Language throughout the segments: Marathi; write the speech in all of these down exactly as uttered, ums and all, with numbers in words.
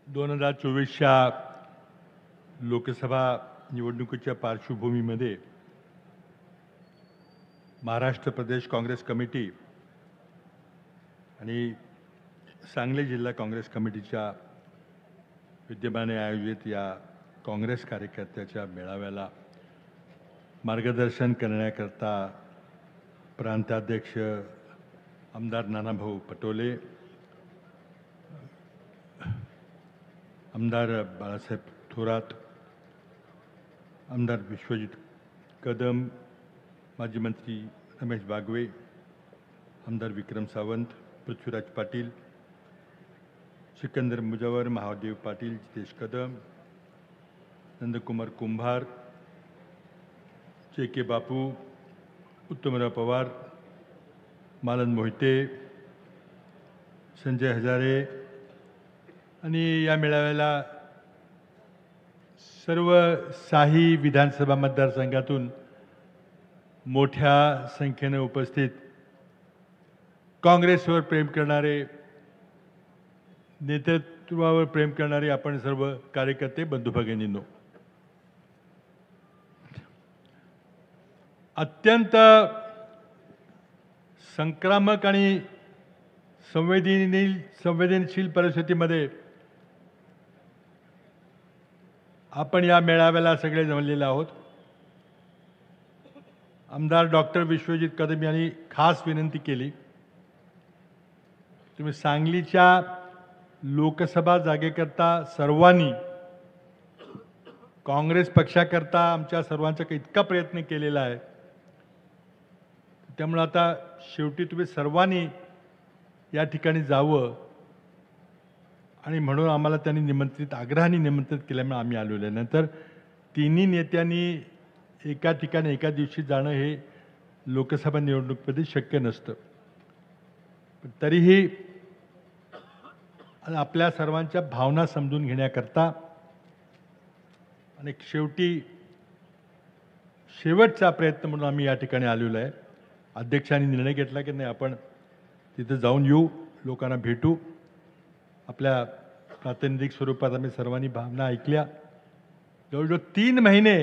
दोन हजार चोवीसच्या लोकसभा निवडणुकीच्या पार्श्वभूमीमध्ये महाराष्ट्र प्रदेश काँग्रेस कमिटी आणि सांगली जिल्हा काँग्रेस कमिटीच्या विद्यमाने आयोजित या काँग्रेस कार्यकर्त्याच्या मेळाव्याला मार्गदर्शन करण्याकरता प्रांताध्यक्ष आमदार नानाभाऊ पटोले, आमदार बाळासाहेब थोरात, आमदार विश्वजित कदम, माजी मंत्री रमेश बागवे, आमदार विक्रम सावंत, पृथ्वीराज पाटील, सिकंदर मुजवर, महादेव पाटील, जितेश कदम, नंदकुमार कुंभार, जे के बापू, उत्तमराव पवार, मालन मोहिते, संजय हजारे आणि या मेळाव्याला सर्व साही विधानसभा मतदारसंघातून मोठ्या संख्येने उपस्थित काँग्रेसवर प्रेम करणारे, नेतृत्वावर प्रेम करणारे आपण सर्व कार्यकर्ते बंधू भगिनींनो, अत्यंत संक्रामक आणि संवेदनशील संवेदनशील परिस्थितीमध्ये आपण या मेळाव्याला सगळे जमलेले आहोत. आमदार डॉक्टर विश्वजित कदम यांनी खास विनंती केली, तुम्ही सांगलीच्या लोकसभा जागेकरता सर्वांनी, काँग्रेस पक्षाकरता आमच्या सर्वांचा इतका प्रयत्न केलेला आहे, त्यामुळे आता शेवटी तुम्ही सर्वांनी या ठिकाणी जावं आणि म्हणून आम्हाला त्यांनी निमंत्रित आग्रहाने निमंत्रित केल्यामुळे आम्ही आलेलो आहे. नंतर तिन्ही नेत्यांनी एका ठिकाणी एका दिवशी जाणं हे लोकसभा निवडणुकीमध्ये शक्य नसतं. तरीही आपल्या सर्वांच्या भावना समजून घेण्याकरता आणि शेवटी शेवटचा प्रयत्न म्हणून आम्ही या ठिकाणी आलेलो आहे. अध्यक्षांनी निर्णय घेतला की नाही, आपण तिथं जाऊन येऊ, लोकांना भेटू. आपल्या प्रातिनिधिक स्वरूपात आम्ही सर्वांनी भावना ऐकल्या. जवळजवळ तीन महिने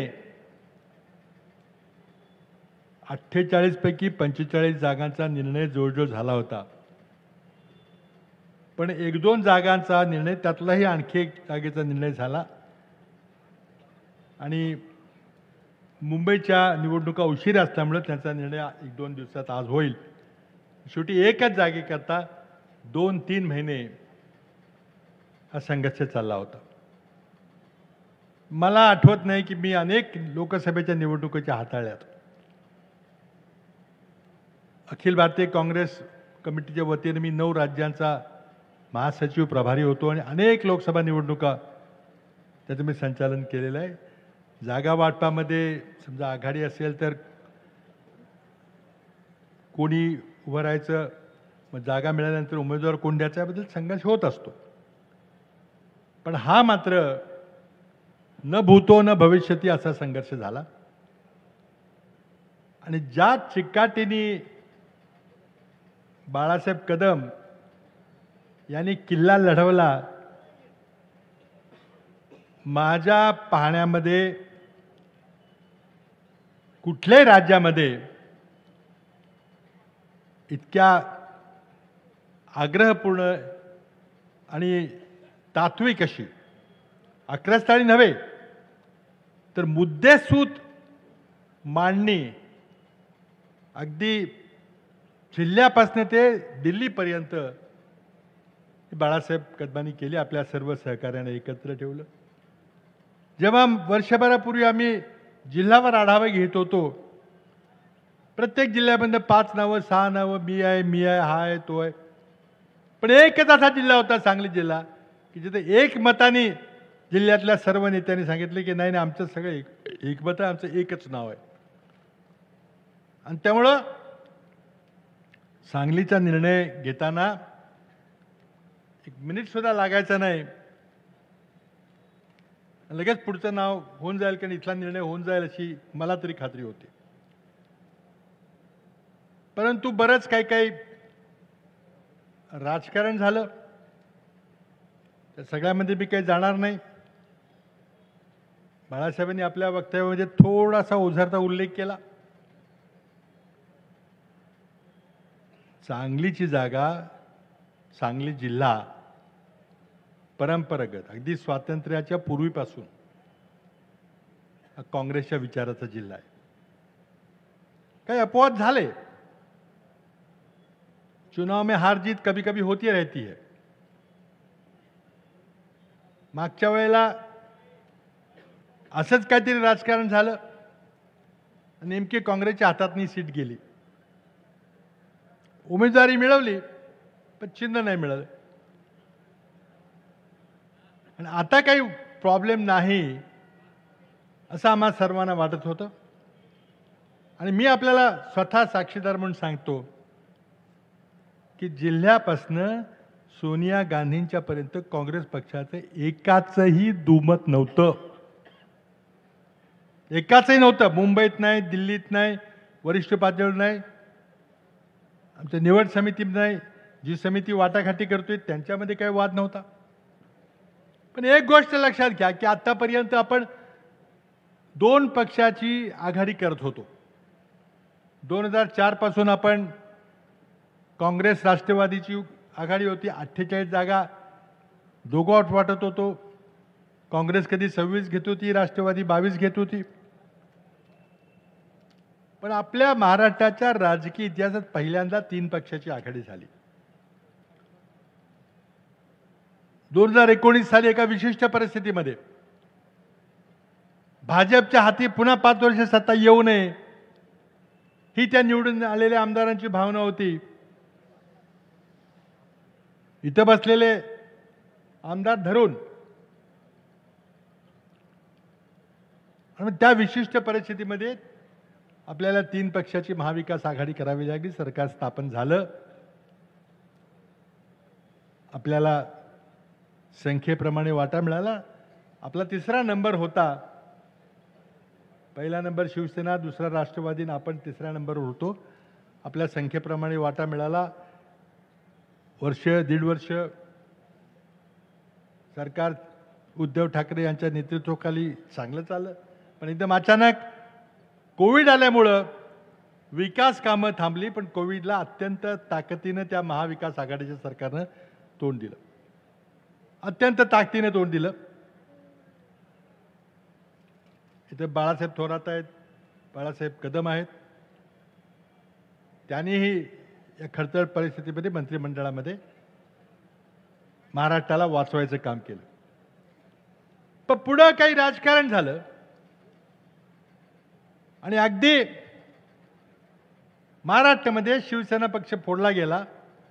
अठ्ठेचाळीस पैकी पंचेचाळीस जागांचा निर्णय जवळजवळ झाला होता, पण एक दोन जागांचा निर्णय, त्यातलाही आणखी एक जागेचा निर्णय झाला आणि मुंबईच्या निवडणुका उशिरा असल्यामुळे त्यांचा निर्णय एक दोन दिवसात आज होईल. शेवटी एकच जागेकरता दोन तीन महिने हा संघर्ष चालला होता. मला आठवत नाही की मी अनेक लोकसभेच्या निवडणुकीच्या हाताळल्यात. अखिल भारतीय काँग्रेस कमिटीच्या वतीने मी नऊ राज्यांचा महासचिव प्रभारी होतो आणि अनेक लोकसभा निवडणुका त्याचं मी संचालन केलेलं आहे. जागा वाटपामध्ये समजा आघाडी असेल तर कोणी उभं राहायचं, मग जागा मिळाल्यानंतर उमेदवार कोण द्यायचा याबद्दल संघर्ष होत असतो. पण हा मात्र न भूतो न भविष्यती असा संघर्ष झाला आणि ज्या चिकाटीने बाळासाहेब कदम यांनी किल्ला लढवला, माझ्या पाहण्यामध्ये कुठल्याही राज्यामध्ये इतक्या आग्रहपूर्ण आणि तात्विक अशी, आक्रस्ताळी नव्हे तर मुद्देसूद मांडणी अगदी जिल्ह्यापासून ते दिल्लीपर्यंत बाळासाहेब कदमांनी केली. आपल्या सर्व सहकार्याने एकत्र ठेवलं. जेव्हा वर्षभरापूर्वी आम्ही जिल्हावर आढावा घेत होतो, प्रत्येक जिल्ह्यामध्ये पाच नावं सहा नावं, मी आहे मी आहे हा आहे तो आहे, पण एकच असा जिल्हा होता सांगली जिल्हा की जिथे एक मताने जिल्ह्यातल्या सर्व नेत्यांनी सांगितले की नाही नाही आमचं सगळं एक एक मत आहे, आमचं एकच नाव आहे. आणि त्यामुळं सांगलीचा निर्णय घेताना एक मिनिट सुद्धा लागायचा नाही, लगेच पुढचं नाव होऊन जाईल कारण इथला निर्णय होऊन जाईल अशी मला तरी खात्री होती. परंतु बरंच काही काही राजकारण झालं. त्या सगळ्यामध्ये मी काही जाणार नाही. बाळासाहेबांनी आपल्या वक्तव्यामध्ये थोडासा ओझरता उल्लेख केला. सांगलीची जागा, सांगली जिल्हा परंपरागत अगदी स्वातंत्र्याच्या पूर्वीपासून हा काँग्रेसच्या विचाराचा जिल्हा आहे. काही अपवाद झाले, चुनाव में हार जीत कभी कभी होती रहती है. मागच्या वेळेला असंच काहीतरी राजकारण झालं, नेमकी काँग्रेसच्या हातातनी सीट गेली. उमेदवारी मिळवली पण चिन्ह नाही मिळालं. आणि आता काही प्रॉब्लेम नाही असं आम्हा सर्वांना वाटत होतं. आणि मी आपल्याला स्वतः साक्षीदार म्हणून सांगतो की जिल्ह्यापासनं सोनिया गांधींच्या पर्यंत काँग्रेस पक्षाचं एकाचही दुमत नव्हतं. एकाचही नव्हतं. मुंबईत नाही, दिल्लीत नाही, वरिष्ठ पातळीवर नाही, आमच्या निवड समितीत नाही, जी समिती वाटाघाटी करतोय त्यांच्यामध्ये काही वाद नव्हता. पण एक गोष्ट लक्षात घ्या की आतापर्यंत आपण दोन पक्षाची आघाडी करत होतो. दोन हजार चार पासून आपण काँग्रेस राष्ट्रवादीची आघाडी होती. अठ्ठेचाळीस जागा दोघांत वाटत होतो. काँग्रेस कधी सव्वीस घेत होती, राष्ट्रवादी बावीस घेत होती. पण आपल्या महाराष्ट्राच्या राजकीय इतिहासात पहिल्यांदा तीन पक्षाची आघाडी झाली. दोन हजार एकोणीस साली एका विशिष्ट परिस्थितीमध्ये भाजपच्या हाती पुन्हा पाच वर्ष सत्ता येऊ नये ही त्या निवडून आलेल्या आमदारांची भावना होती. इथं बसलेले आमदार धरून आणि त्या विशिष्ट परिस्थितीमध्ये आपल्याला तीन पक्षाची महाविकास आघाडी करावी लागली. सरकार स्थापन झालं. आपल्याला संख्येप्रमाणे वाटा मिळाला. आपला तिसरा नंबर होता. पहिला नंबर शिवसेना, दुसरा राष्ट्रवादी, आपण तिसऱ्या नंबरवर होतो. आपल्या संख्येप्रमाणे वाटा मिळाला. वर्ष दीड वर्ष सरकार उद्धव ठाकरे यांच्या नेतृत्वाखाली चांगलं चाललं. पण एकदम अचानक कोविड आल्यामुळं विकास कामं थांबली. पण कोविडला अत्यंत ताकदीनं त्या महाविकास आघाडीच्या सरकारनं तोंड दिलं. अत्यंत ताकदीने तोंड दिलं. इथे बाळासाहेब थोरात आहेत, बाळासाहेब कदम आहेत. त्यांनीही या खडतर परिस्थितीमध्ये मंत्रिमंडळामध्ये महाराष्ट्राला वाचवायचं काम केलं. पण पुढं काही राजकारण झालं आणि अगदी महाराष्ट्रामध्ये शिवसेना पक्ष फोडला गेला.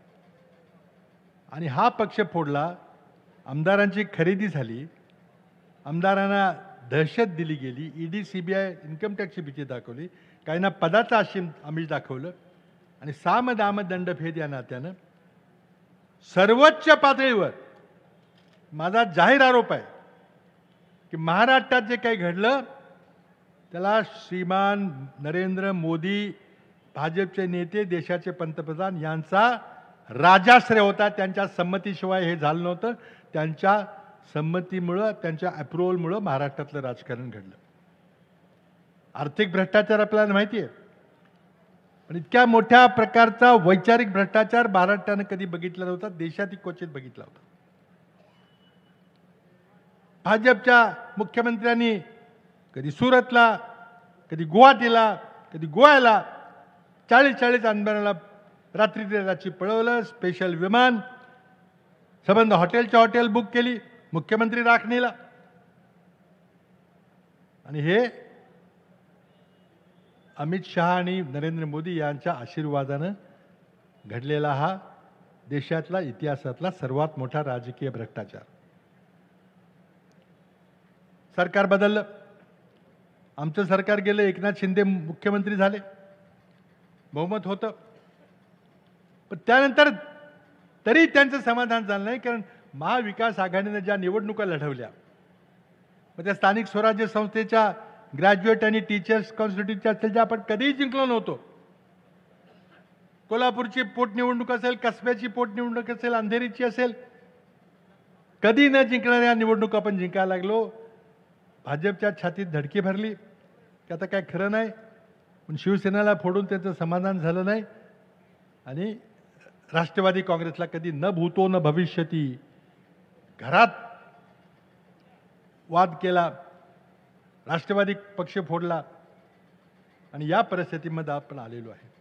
आणि हा पक्ष फोडला, आमदारांची खरेदी झाली, आमदारांना दहशत दिली गेली, ईडी सीबीआय इन्कम टॅक्सची भीती दाखवली, काहींना पदाचं आशिम आमिष दाखवलं. आणि साम दाम दंडभेद या नात्यानं सर्वोच्च पातळीवर माझा जाहीर आरोप आहे की महाराष्ट्रात जे काही घडलं त्याला श्रीमान नरेंद्र मोदी, भाजपचे नेते, देशाचे पंतप्रधान यांचा राजाश्रय होता. त्यांच्या संमतीशिवाय हे झालं नव्हतं. त्यांच्या संमतीमुळं, त्यांच्या अप्रुव्हलमुळं महाराष्ट्रातलं राजकारण घडलं. आर्थिक भ्रष्टाचार आपल्याला माहिती आहे, पण इतक्या मोठ्या प्रकारचा वैचारिक भ्रष्टाचार महाराष्ट्रानं कधी बघितला नव्हता. देशात क्वचित बघितला होता. भाजपच्या मुख्यमंत्र्यांनी कधी सुरतला, कधी गुवाहाटीला, कधी गोव्याला चाळीस चाळीस आंदोलनाला रात्री रात्री पळवलं. स्पेशल विमान, संबंध हॉटेलच्या हॉटेल बुक केली, मुख्यमंत्री राखणीला. आणि हे अमित शहा आणि नरेंद्र मोदी यांच्या आशीर्वादानं घडलेला हा देशातला इतिहासातला सर्वात मोठा राजकीय भ्रष्टाचार. सरकार बदललं. आमचं सरकार गेलं, एकनाथ शिंदे मुख्यमंत्री झाले, बहुमत होतं. पण त्यानंतर तरी त्यांचं समाधान झालं नाही. कारण महाविकास आघाडीनं ज्या निवडणुका लढवल्या, मग त्या स्थानिक स्वराज्य संस्थेच्या ग्रॅज्युएट आणि टीचर्स कॉन्स्टिट्यूटच्या असतील, ज्या आपण कधीही जिंकलो नव्हतो. कोल्हापूरची पोटनिवडणूक असेल, कसब्याची पोटनिवडणूक असेल, अंधेरीची असेल, कधी न जिंकणाऱ्या निवडणूक आपण जिंकायला लागलो. भाजपच्या छातीत धडकी भरली की आता काय खरं नाही. पण शिवसेनेला फोडून त्याचं समाधान झालं नाही आणि राष्ट्रवादी काँग्रेसला कधी न भूतो न भविष्यती घरात वाद केला, राष्ट्रवादी पक्ष फोडला आणि या परिस्थितीमध्ये आपण आलेलो आहे.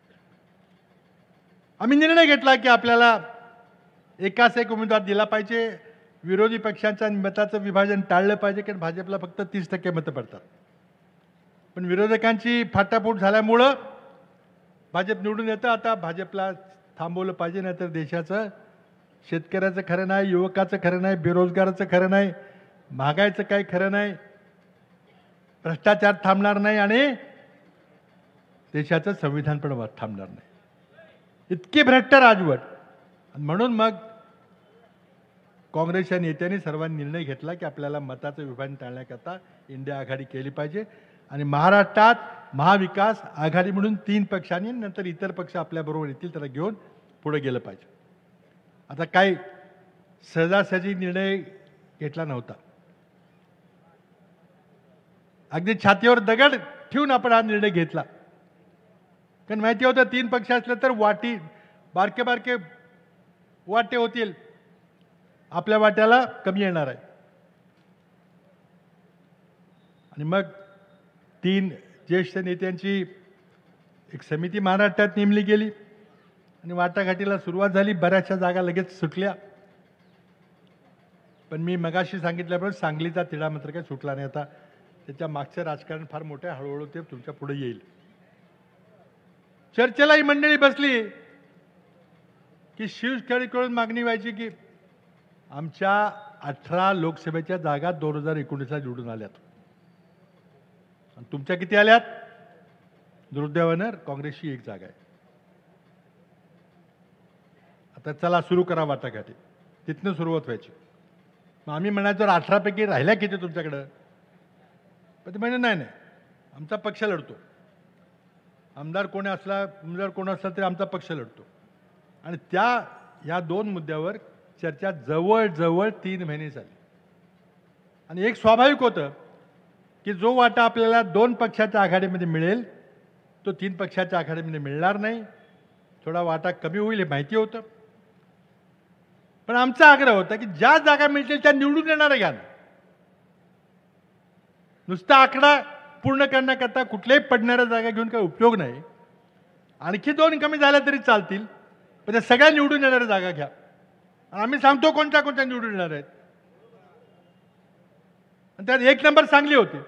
आम्ही निर्णय घेतला की आपल्याला एकाच एक उमेदवार दिला पाहिजे. विरोधी पक्षांच्या मताचं विभाजन टाळलं पाहिजे, कारण भाजपला फक्त तीस टक्के मतं पडतात. पण विरोधकांची फाटाफूट झाल्यामुळं भाजप निवडून येतं. आता भाजपला थांबवलं पाहिजे, नाहीतर देशाचं शेतकऱ्याचं खरं नाही, युवकाचं खरं नाही, बेरोजगाराचं खरं नाही, महागाईचं काही खरं नाही, भ्रष्टाचार थांबणार नाही आणि देशाचं संविधान पण थांबणार नाही. इतकी भ्रष्ट राजवट. म्हणून मग काँग्रेसच्या नेत्यांनी सर्वांनी निर्णय घेतला की आपल्याला मताचं विभाजन टाळण्याकरता इंडिया आघाडी केली पाहिजे आणि महाराष्ट्रात महाविकास आघाडी म्हणून तीन पक्षांनी नंतर इतर पक्ष आपल्याबरोबर येतील त्याला घेऊन पुढे गेलं पाहिजे. आता काही सहजासहजी निर्णय घेतला नव्हता. अगदी छातीवर दगड ठेवून आपण हा निर्णय घेतला, कारण माहिती होतं तीन पक्ष असले तर वाटी बारके बारके वाटे होतील, आपल्या वाट्याला कमी येणार आहे. आणि मग तीन ज्येष्ठ नेत्यांची एक समिती महाराष्ट्रात नेमली गेली आणि वाटाघाटीला सुरुवात झाली. बऱ्याचशा जागा लगेच सुटल्या. पण मी मगाशी सांगितल्याप्रमाणे सांगलीचा तिढा मात्र काही सुटला नाही. आता त्याच्या मागचं राजकारण फार मोठं आहे, हळूहळू ते तुमच्या पुढे येईल. चर्चेला ही मंडळी बसली की शिवसेनेकडून मागणी व्हायची की आमच्या अठरा लोकसभेच्या जागा दोन हजार एकोणीसला निवडून आल्यात, तुमच्या किती आल्यात? दुर्दैवानं काँग्रेसची एक जागा आहे. आता चला सुरू करा वाटाघाटी. तिथनं सुरुवात व्हायची. मग आम्ही म्हणायचो अठरा पैकी राहिल्या किती तुमच्याकडं? पण ते म्हणजे नाही नाही आमचा पक्ष लढतो. आमदार कोणी असला उमेदवार कोण असला तरी आमचा पक्ष लढतो. आणि त्या या दोन मुद्द्यावर चर्चा जवळजवळ तीन महिने झाली. आणि एक स्वाभाविक होतं की जो वाटा आपल्याला दोन पक्षाच्या आघाडीमध्ये मिळेल तो तीन पक्षाच्या आघाडीमध्ये मिळणार नाही. थोडा वाटा कमी होईल हे माहिती होतं. पण आमचा आग्रह होता की ज्या जागा मिळतील त्या निवडून येणार घ्या. नुसता आकडा पूर्ण करण्याकरता कुठल्याही पडणाऱ्या जागा घेऊन काही उपयोग नाही. आणखी दोन कमी झाल्या तरी चालतील, पण त्या सगळ्या निवडून येणाऱ्या जागा घ्या. आम्ही सांगतो कोणत्या कोणत्या निवडून येणार आहेत. आणि त्यात एक नंबर सांगली होती.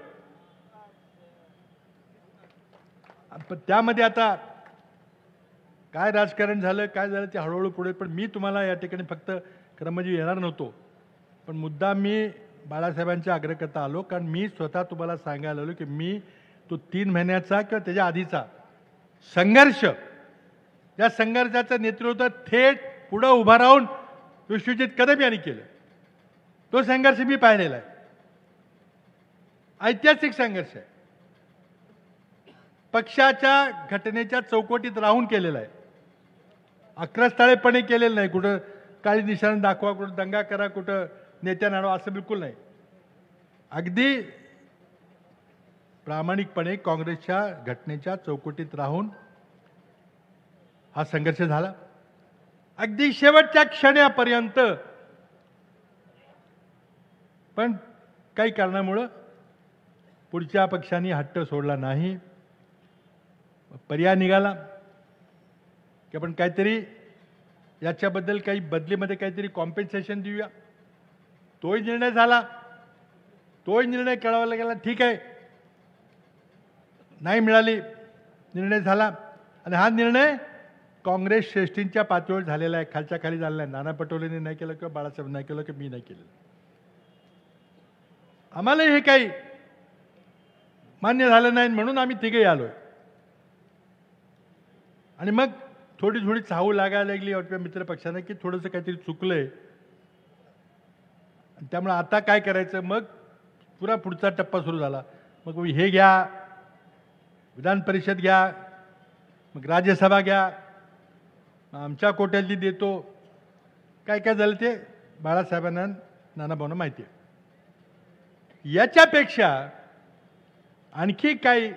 पण त्यामध्ये आता काय राजकारण झालं काय झालं ते हळूहळू पुढे. पण मी तुम्हाला या ठिकाणी फक्त क्रमजी येणार नव्हतो, पण मुद्दा मी बाळासाहेबांच्या आग्रह करता आलो, कारण मी स्वतः तुम्हाला सांगायला आलो की मी तो तीन महिन्याचा किंवा त्याच्या आधीचा संघर्ष, या संघर्षाचं नेतृत्व थेट पुढं उभा राहून विश्वजित कदम यांनी केलं. तो संघर्ष मी पाहिलेला आहे. ऐतिहासिक संघर्ष आहे. पक्षाच्या घटनेच्या चौकटीत राहून केलेला आहे. अक्रस्थळेपणे केलेलं नाही. कुठं काळी निशाण दाखवा, कुठं दंगा करा, कुठं नेत्या नाडवा, असं बिलकुल नाही. अगदी प्रामाणिकपणे काँग्रेसच्या घटनेच्या चौकटीत राहून हा संघर्ष झाला. अगदी शेवटच्या क्षणापर्यंत. पण काही कारणामुळं पुढच्या पक्षांनी हट्ट सोडला नाही. पर्याय निघाला की आपण काहीतरी याच्याबद्दल काही बदलीमध्ये काहीतरी कॉम्पेन्सेशन देऊया. तोही निर्णय झाला. तोही निर्णय कळवायला गेला. ठीक आहे, नाही मिळाली, निर्णय झाला. आणि हा निर्णय काँग्रेस श्रेष्ठींच्या पातळीवर झालेला आहे, खालच्या खाली झालेला आहे. नाना पटोलेंनी नाही केलं किंवा बाळासाहेब नाही केलं किंवा मी नाही केलं. आम्हाला हे काही मान्य झालं नाही म्हणून आम्ही तिघेही आलोय. आणि मग थोडी थोडी चाहू लागायला लागली आपल्या मित्रपक्षांना की थोडंसं काहीतरी चुकलंय. त्यामुळे आता काय करायचं, मग पुरा पुढचा टप्पा सुरू झाला. मग हे घ्या, विधान परिषद घ्या, मग राज्यसभा घ्या, आमच्या कोट्यातली देतो. काय काय झालं ते बाळासाहेबांना नानाभाऊंना माहिती आहे. याच्यापेक्षा आणखी काही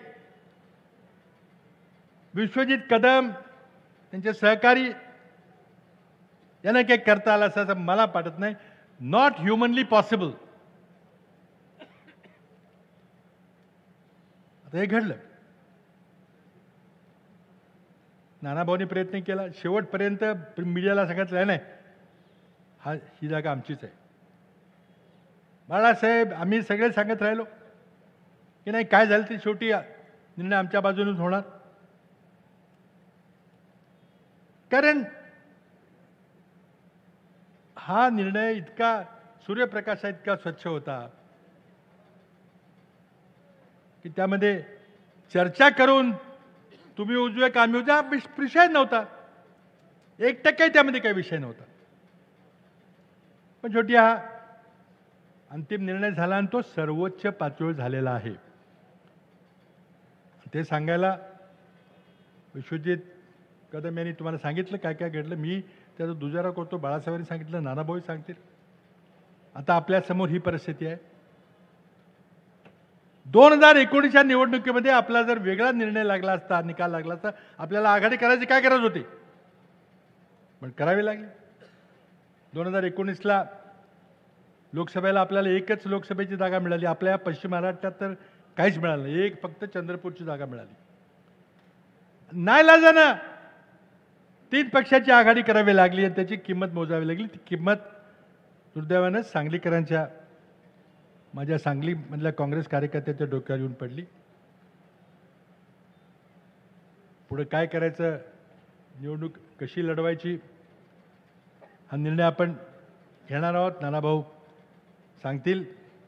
विश्वजित कदम त्यांचे सहकारी यांना काही करता आलं असं मला वाटत नाही. Not humanly possible. आता हे घडलं. नानाभाऊंनी प्रयत्न केला शेवटपर्यंत मीडियाला सांगितलं नाही हा ही जागा आमचीच आहे. बाळासाहेब आम्ही सगळे सांगत राहिलो की नाही काय झालं ते शेवटी निर्णय आमच्या बाजूनच होणार. कारण हा निर्णय इतका सूर्यप्रकाशा इतका स्वच्छ होता की त्यामध्ये चर्चा करून तुम्ही उजवे का आम्ही उजवा विषय नव्हता. एक टक्के त्यामध्ये काही विषय नव्हता. पण शेवटी हा अंतिम निर्णय झाला आणि तो सर्वोच्च पातळीवर झालेला आहे. ते सांगायला विश्वजित कदम यांनी तुम्हाला सांगितलं काय काय घडलं. मी त्याचा दुजारा करतो. बाळासाहेबांनी सांगितलं, नानाभाऊ सांगतील. आता आपल्यासमोर ही परिस्थिती आहे. दोन हजार एकोणीसच्या निवडणुकीमध्ये आपला जर वेगळा निर्णय लागला असता, निकाल लागला असता, आपल्याला आघाडी करायची काय गरज होती, पण करावी लागली. दोन हजार एकोणीसला लोकसभेला आपल्याला एकच लोकसभेची जागा मिळाली. आपल्या पश्चिम महाराष्ट्रात तर काहीच मिळालं नाही. एक फक्त चंद्रपूरची जागा मिळाली. नाईलाजानं तीन पक्षाची आघाडी करावी लागली आणि त्याची किंमत मोजावी लागली. ती किंमत दुर्दैवानं सांगलीकरांच्या माझ्या सांगलीमधल्या काँग्रेस कार्यकर्त्याच्या डोक्यावर येऊन पडली. पुढे काय करायचं, निवडणूक कशी लढवायची हा निर्णय आपण घेणार आहोत. नानाभाऊ सांगतील.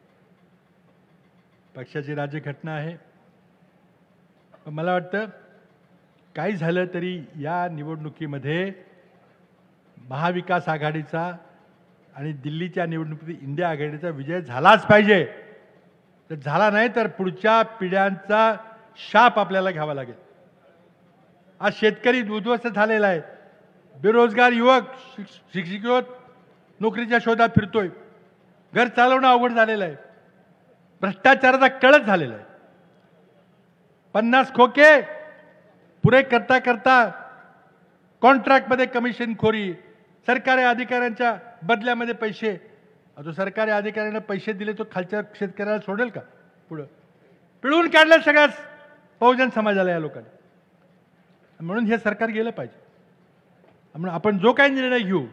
पक्षाची राज्यघटना आहे. पण मला वाटतं काही झालं तरी या निवडणुकीमध्ये महाविकास आघाडीचा आणि दिल्लीच्या निवडणुकीत इंडिया आघाडीचा विजय झालाच पाहिजे. तर झाला नाही तर पुढच्या पिढ्यांचा शाप आपल्याला घ्यावा लागेल. आज शेतकरी उद्ध्वस्त झालेला आहे. बेरोजगार युवक शिक्षित नोकरीच्या शोधात फिरतोय. घर चालवणं अवघड झालेलं आहे. भ्रष्टाचाराचा कळस झालेला आहे. पन्नास खोके पुरे करता करता कॉन्ट्रॅक्टमध्ये कमिशनखोरी, सरकारी अधिकाऱ्यांच्या बदल्यामध्ये पैसे. जो सरकारी अधिकाऱ्यांना पैसे दिले तो खालच्या शेतकऱ्याला सोडेल का? पुढं पिळून काढलं सगळ्याच बहुजन समाजाला या लोकांनी. म्हणून हे सरकार गेलं पाहिजे. म्हणून आपण जो काही निर्णय घेऊ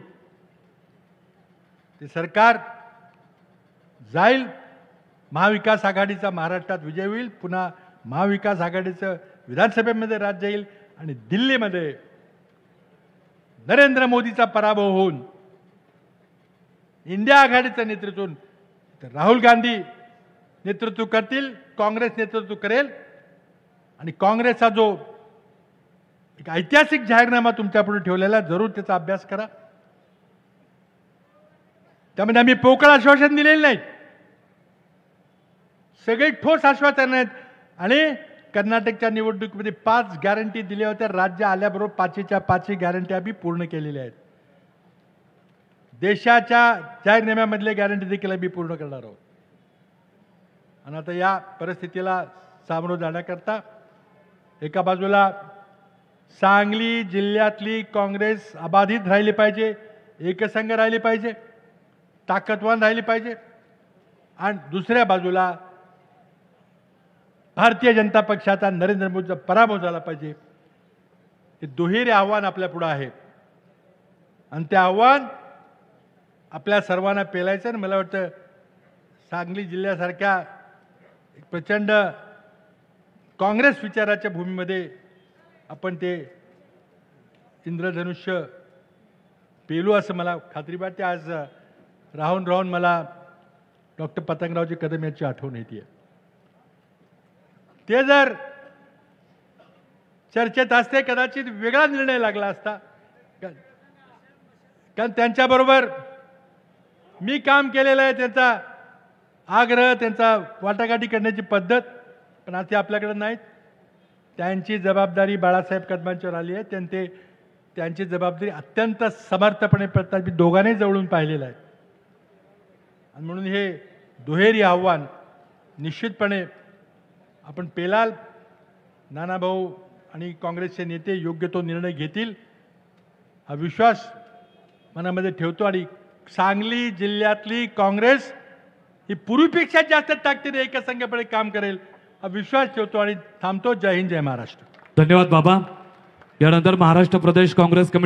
ते सरकार जाईल. महाविकास आघाडीचा महाराष्ट्रात विजय होईल. पुन्हा महाविकास आघाडीचं विधानसभेमध्ये राज्य येईल आणि दिल्लीमध्ये नरेंद्र मोदीचा पराभव होऊन इंडिया आघाडीचं नेतृत्व राहुल गांधी नेतृत्व करतील, काँग्रेस नेतृत्व करेल. आणि काँग्रेसचा जो एक ऐतिहासिक जाहीरनामा तुमच्यापुढे ठेवलेला जरूर त्याचा अभ्यास करा. त्यामध्ये आम्ही पोकळ आश्वासन दिलेले नाहीत. सगळे ठोस आश्वासन आहेत. आणि कर्नाटकच्या निवडणुकीमध्ये पाच गॅरंटी दिल्या होत्या. राज्य आल्याबरोबर पाचीच्या पाचही गॅरंटी आम्ही पूर्ण केलेल्या आहेत. देशाच्या जाहीरनाम्यामधले गॅरंटी देखील आम्ही पूर्ण करणार आहोत. आणि आता या परिस्थितीला सामोरं जाण्याकरता एका बाजूला सांगली जिल्ह्यातली काँग्रेस अबाधित राहिली पाहिजे, एकसंघ राहिली पाहिजे, ताकदवान राहिली पाहिजे. आणि दुसऱ्या बाजूला भारतीय जनता पक्षाचा नरेंद्र मोदीचा पराभव झाला पाहिजे. हे दुहेरी आव्हान आपल्या पुढे आहे. आणि ते आव्हान आपल्या सर्वांना पेलायचं. आणि मला वाटतं सांगली जिल्ह्यासारख्या एक प्रचंड काँग्रेस विचाराच्या भूमीमध्ये आपण ते इंद्रधनुष्य पेलू असं मला खात्री वाटते. आज राहून राहून मला डॉक्टर पतंगरावजी कदम यांची आठवण येते. ते जर चर्चेत असते कदाचित वेगळा निर्णय लागला असता. कारण त्यांच्याबरोबर मी काम केलेलं आहे. त्यांचा आग्रह, त्यांचा वाटाघाटी करण्याची पद्धत, पण आज ते आपल्याकडे नाहीत. त्यांची जबाबदारी बाळासाहेब कदमांच्यावर आली आहे. त्यांचे त्यांची जबाबदारी अत्यंत समर्थपणे पडतात. मी दोघांनाही जवळून पाहिलेलं आहे. आणि म्हणून हे दुहेरी आव्हान निश्चितपणे आपण पेलाल. नानाभाऊ आणि काँग्रेसचे नेते योग्य तो निर्णय घेतील हा विश्वास मनामध्ये ठेवतो. आणि सांगली जिल्ह्यातली काँग्रेस ही पूर्वीपेक्षा जास्त ताकदीने एकसंघपणे काम करेल हा विश्वास ठेवतो आणि थांबतो. जय हिंद, जय महाराष्ट्र. धन्यवाद बाबा. यानंतर महाराष्ट्र प्रदेश काँग्रेस कमिटी